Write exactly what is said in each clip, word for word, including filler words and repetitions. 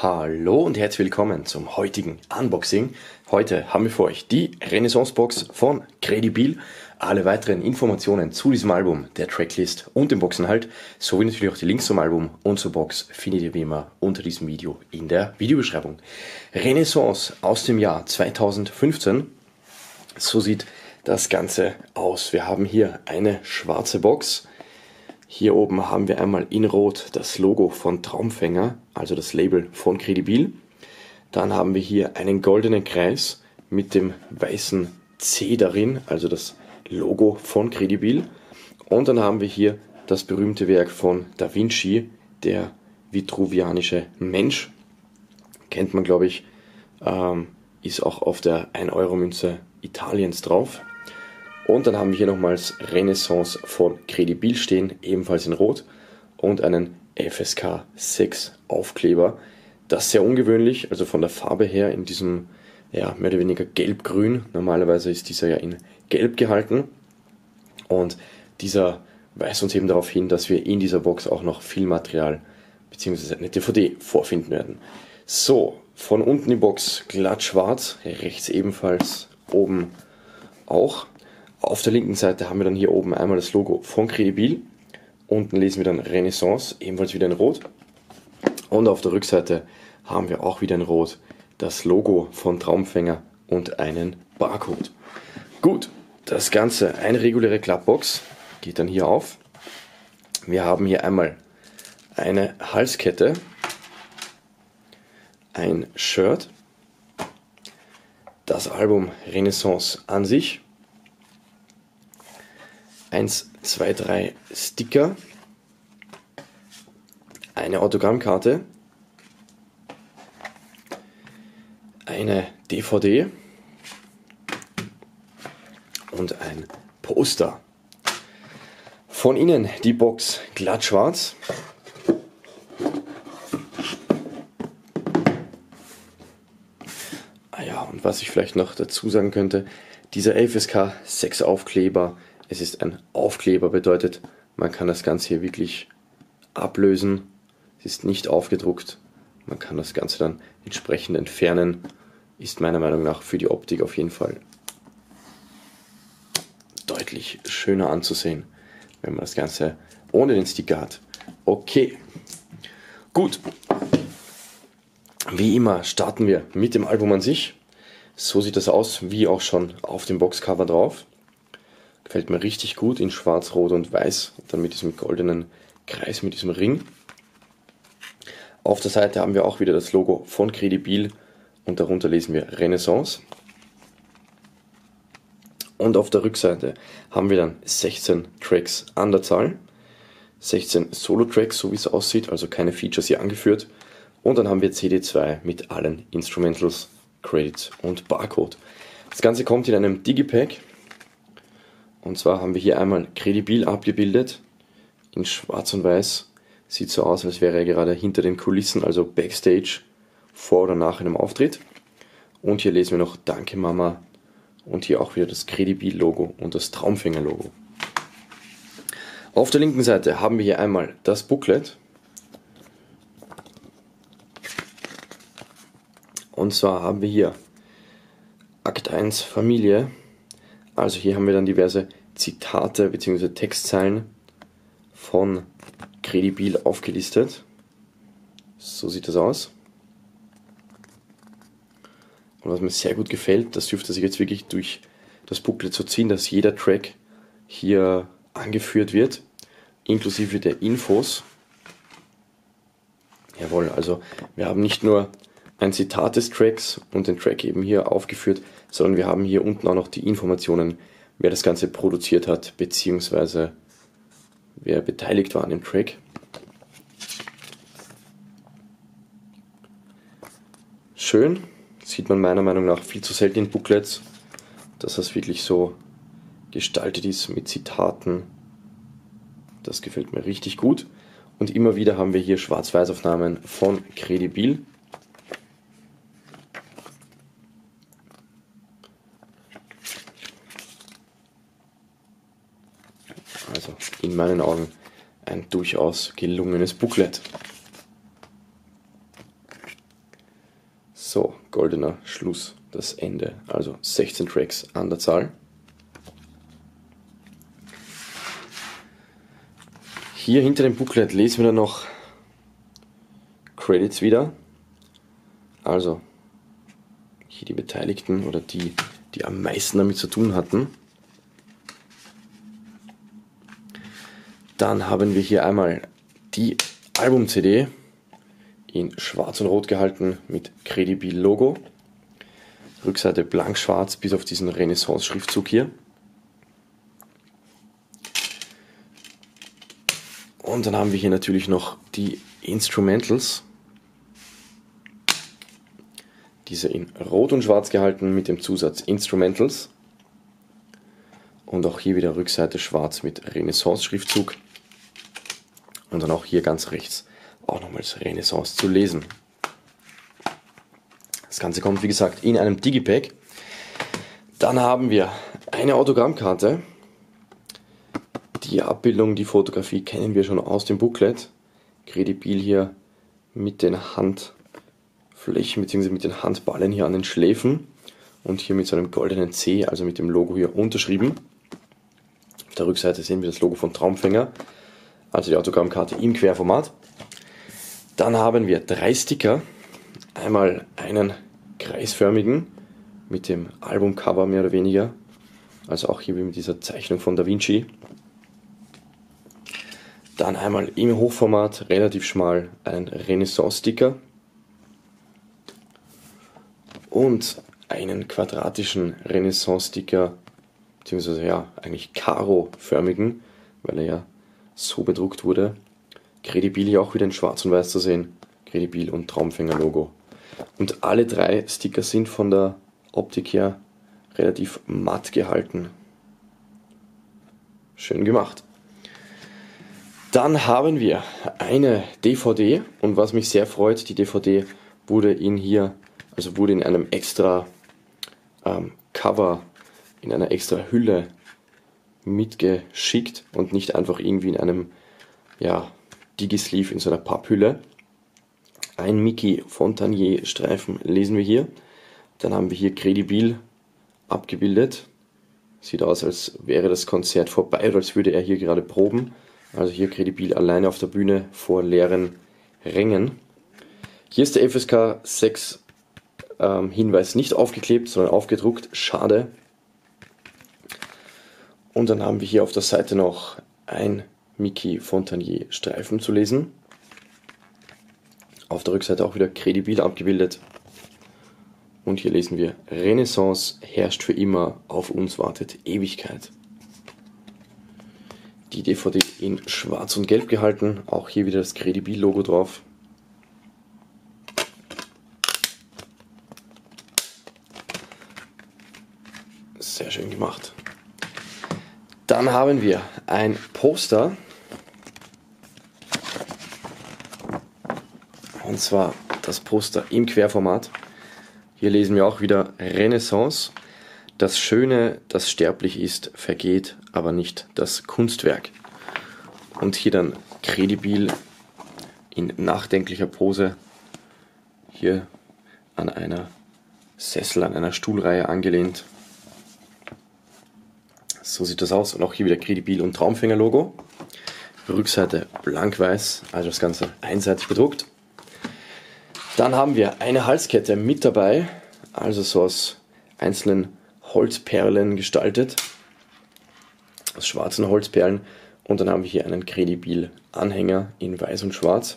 Hallo und herzlich willkommen zum heutigen Unboxing. Heute haben wir für euch die Renaissance Box von Credibil. Alle weiteren Informationen zu diesem Album, der Tracklist und dem Boxinhalt, sowie natürlich auch die Links zum Album und zur Box findet ihr wie immer unter diesem Video in der Videobeschreibung. Renaissance aus dem Jahr zweitausendfünfzehn. So sieht das Ganze aus. Wir haben hier eine schwarze Box. Hier oben haben wir einmal in Rot das Logo von Traumfänger, also das Label von Credibil. Dann haben wir hier einen goldenen Kreis mit dem weißen C darin, also das Logo von Credibil. Und dann haben wir hier das berühmte Werk von Da Vinci, der vitruvianische Mensch. Kennt man, glaube ich, ähm, ist auch auf der ein Euro Münze Italiens drauf. Und dann haben wir hier nochmals Renaissance von Credibil stehen, ebenfalls in Rot, und einen F S K sechs Aufkleber. Das ist sehr ungewöhnlich, also von der Farbe her in diesem, ja, mehr oder weniger gelb-grün. Normalerweise ist dieser ja in gelb gehalten. Und dieser weist uns eben darauf hin, dass wir in dieser Box auch noch viel Material bzw. eine D V D vorfinden werden. So, von unten die Box glatt schwarz, rechts ebenfalls, oben auch. Auf der linken Seite haben wir dann hier oben einmal das Logo von Credibil. Unten lesen wir dann Renaissance, ebenfalls wieder in Rot. Und auf der Rückseite haben wir auch wieder in Rot das Logo von Traumfänger und einen Barcode. Gut, das Ganze, eine reguläre Klappbox, geht dann hier auf. Wir haben hier einmal eine Halskette, ein Shirt, das Album Renaissance an sich, eins, zwei, drei Sticker, eine Autogrammkarte, eine D V D und ein Poster. Von innen die Box glatt schwarz. Ah ja, und was ich vielleicht noch dazu sagen könnte, dieser F S K sechs Aufkleber, es ist ein Aufkleber, bedeutet, man kann das Ganze hier wirklich ablösen. Es ist nicht aufgedruckt. Man kann das Ganze dann entsprechend entfernen. Ist meiner Meinung nach für die Optik auf jeden Fall deutlich schöner anzusehen, wenn man das Ganze ohne den Sticker hat. Okay, gut. Wie immer starten wir mit dem Album an sich. So sieht das aus, wie auch schon auf dem Boxcover drauf. Gefällt mir richtig gut in schwarz, rot und weiß. Und dann mit diesem goldenen Kreis, mit diesem Ring. Auf der Seite haben wir auch wieder das Logo von Credibil und darunter lesen wir Renaissance. Und auf der Rückseite haben wir dann sechzehn Tracks an der Zahl. sechzehn Solo-Tracks, so wie es aussieht, also keine Features hier angeführt. Und dann haben wir C D zwei mit allen Instrumentals, Credits und Barcode. Das Ganze kommt in einem Digipack. Und zwar haben wir hier einmal Credibil abgebildet, in schwarz und weiß. Sieht so aus, als wäre er gerade hinter den Kulissen, also Backstage, vor oder nach einem Auftritt. Und hier lesen wir noch Danke Mama und hier auch wieder das Credibil-Logo und das Traumfänger-Logo. Auf der linken Seite haben wir hier einmal das Booklet. Und zwar haben wir hier Akt eins Familie. Also hier haben wir dann diverse Zitate bzw. Textzeilen von Credibil aufgelistet. So sieht das aus. Und was mir sehr gut gefällt, das dürfte sich jetzt wirklich durch das Booklet so ziehen, dass jeder Track hier angeführt wird, inklusive der Infos. Jawohl, also wir haben nicht nur ein Zitat des Tracks und den Track eben hier aufgeführt, sondern wir haben hier unten auch noch die Informationen, wer das Ganze produziert hat, beziehungsweise wer beteiligt war an dem Track. Schön, sieht man meiner Meinung nach viel zu selten in Booklets, dass das wirklich so gestaltet ist mit Zitaten. Das gefällt mir richtig gut. Und immer wieder haben wir hier Schwarz-Weiß-Aufnahmen von Credibil. Also in meinen Augen ein durchaus gelungenes Booklet. So, goldener Schluss, das Ende. Also sechzehn Tracks an der Zahl. Hier hinter dem Booklet lesen wir dann noch Credits wieder. Also hier die Beteiligten oder die, die am meisten damit zu tun hatten. Dann haben wir hier einmal die Album-C D in schwarz und rot gehalten mit Credibil-Logo. Rückseite blank schwarz bis auf diesen Renaissance-Schriftzug hier. Und dann haben wir hier natürlich noch die Instrumentals. Diese in rot und schwarz gehalten mit dem Zusatz Instrumentals. Und auch hier wieder Rückseite schwarz mit Renaissance-Schriftzug. Und dann auch hier ganz rechts auch nochmals Renaissance zu lesen. Das Ganze kommt wie gesagt in einem Digipack. Dann haben wir eine Autogrammkarte. Die Abbildung, die Fotografie kennen wir schon aus dem Booklet. Credibil hier mit den Handflächen bzw. mit den Handballen hier an den Schläfen und hier mit so einem goldenen C, also mit dem Logo hier unterschrieben. Auf der Rückseite sehen wir das Logo von Traumfänger, also die Autogrammkarte im Querformat. Dann haben wir drei Sticker. Einmal einen kreisförmigen mit dem Albumcover mehr oder weniger, also auch hier mit dieser Zeichnung von Da Vinci. Dann einmal im Hochformat, relativ schmal, einen Renaissance-Sticker und einen quadratischen Renaissance-Sticker, beziehungsweise ja, eigentlich Karo-förmigen, weil er ja so bedruckt wurde. Credibil hier auch wieder in schwarz und weiß zu sehen, Credibil und Traumfänger-Logo. Und alle drei Sticker sind von der Optik her relativ matt gehalten. Schön gemacht. Dann haben wir eine D V D und was mich sehr freut, die D V D wurde in hier, also wurde in einem extra ähm, Cover, in einer extra Hülle mitgeschickt und nicht einfach irgendwie in einem ja, Digisleeve in so einer Papphülle. Ein Mickey Fontanier Streifen lesen wir hier. Dann haben wir hier Credibil abgebildet. Sieht aus, als wäre das Konzert vorbei oder als würde er hier gerade proben. Also hier Credibil alleine auf der Bühne vor leeren Rängen. Hier ist der F S K sechs ähm, Hinweis nicht aufgeklebt, sondern aufgedruckt. Schade. Und dann haben wir hier auf der Seite noch ein Mickey Fontanier Streifen zu lesen. Auf der Rückseite auch wieder Credibil abgebildet. Und hier lesen wir: Renaissance herrscht für immer, auf uns wartet Ewigkeit. Die D V D in schwarz und gelb gehalten, auch hier wieder das Credibil-Logo drauf. Sehr schön gemacht. Dann haben wir ein Poster. Und zwar das Poster im Querformat. Hier lesen wir auch wieder Renaissance. Das Schöne, das sterblich ist, vergeht, aber nicht das Kunstwerk. Und hier dann Credibil in nachdenklicher Pose. Hier an einer Sessel, an einer Stuhlreihe angelehnt. So sieht das aus. Und auch hier wieder Credibil und Traumfänger-Logo. Rückseite blank-weiß, also das Ganze einseitig bedruckt. Dann haben wir eine Halskette mit dabei, also so aus einzelnen Holzperlen gestaltet, aus schwarzen Holzperlen. Und dann haben wir hier einen Credibil-Anhänger in weiß und schwarz.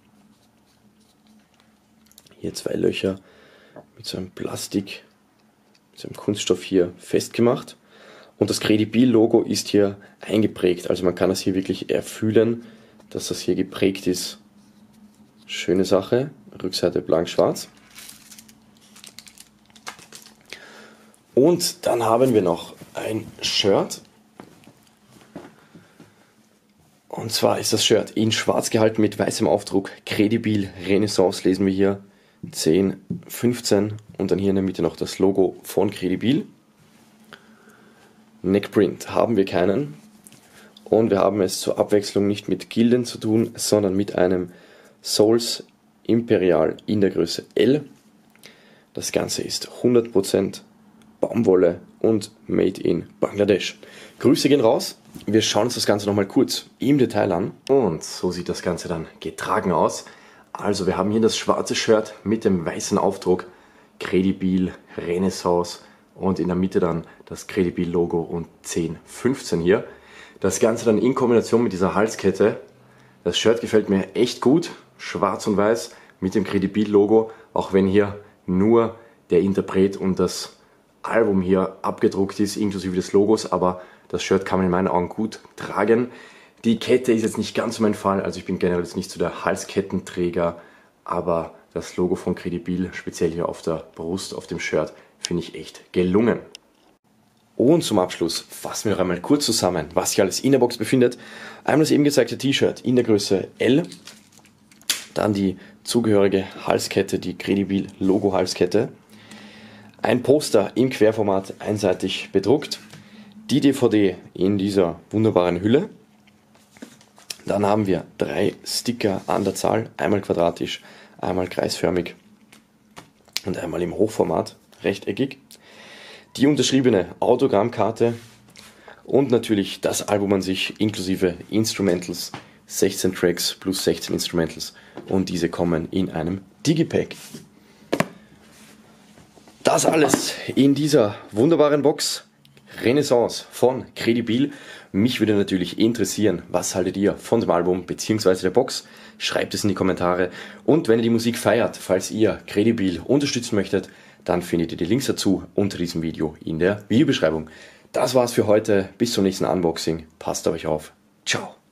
Hier zwei Löcher mit so einem Plastik, mit so einem Kunststoff hier festgemacht. Und das Credibil-Logo ist hier eingeprägt, also man kann das hier wirklich erfühlen, dass das hier geprägt ist. Schöne Sache, Rückseite blank-schwarz. Und dann haben wir noch ein Shirt. Und zwar ist das Shirt in schwarz gehalten mit weißem Aufdruck. Credibil Renaissance lesen wir hier. zehn, fünfzehn und dann hier in der Mitte noch das Logo von Credibil. Neckprint haben wir keinen. Und wir haben es zur Abwechslung nicht mit Gilden zu tun, sondern mit einem Souls Imperial in der Größe L. Das Ganze ist hundert Prozent Baumwolle und made in Bangladesch. Grüße gehen raus. Wir schauen uns das Ganze nochmal kurz im Detail an. Und so sieht das Ganze dann getragen aus. Also wir haben hier das schwarze Shirt mit dem weißen Aufdruck Credibil, Renaissance und in der Mitte dann das Credibil Logo und zehn fünfzehn hier. Das Ganze dann in Kombination mit dieser Halskette. Das Shirt gefällt mir echt gut, schwarz und weiß mit dem Credibil Logo, auch wenn hier nur der Interpret und das Album hier abgedruckt ist, inklusive des Logos, aber das Shirt kann man in meinen Augen gut tragen. Die Kette ist jetzt nicht ganz mein Fall, also ich bin generell jetzt nicht so der Halskettenträger, aber das Logo von Credibil, speziell hier auf der Brust, auf dem Shirt, finde ich echt gelungen. Und zum Abschluss fassen wir noch einmal kurz zusammen, was sich alles in der Box befindet. Einmal das eben gezeigte T-Shirt in der Größe L, dann die zugehörige Halskette, die Credibil Logo Halskette, ein Poster im Querformat einseitig bedruckt, die D V D in dieser wunderbaren Hülle. Dann haben wir drei Sticker an der Zahl, einmal quadratisch, einmal kreisförmig und einmal im Hochformat, rechteckig. Die unterschriebene Autogrammkarte und natürlich das Album an sich inklusive Instrumentals, sechzehn Tracks plus sechzehn Instrumentals und diese kommen in einem Digipack. Das alles in dieser wunderbaren Box. Renaissance von Credibil. Mich würde natürlich interessieren, was haltet ihr von dem Album bzw. der Box? Schreibt es in die Kommentare. Und wenn ihr die Musik feiert, falls ihr Credibil unterstützen möchtet, dann findet ihr die Links dazu unter diesem Video in der Videobeschreibung. Das war's für heute. Bis zum nächsten Unboxing. Passt auf euch auf. Ciao.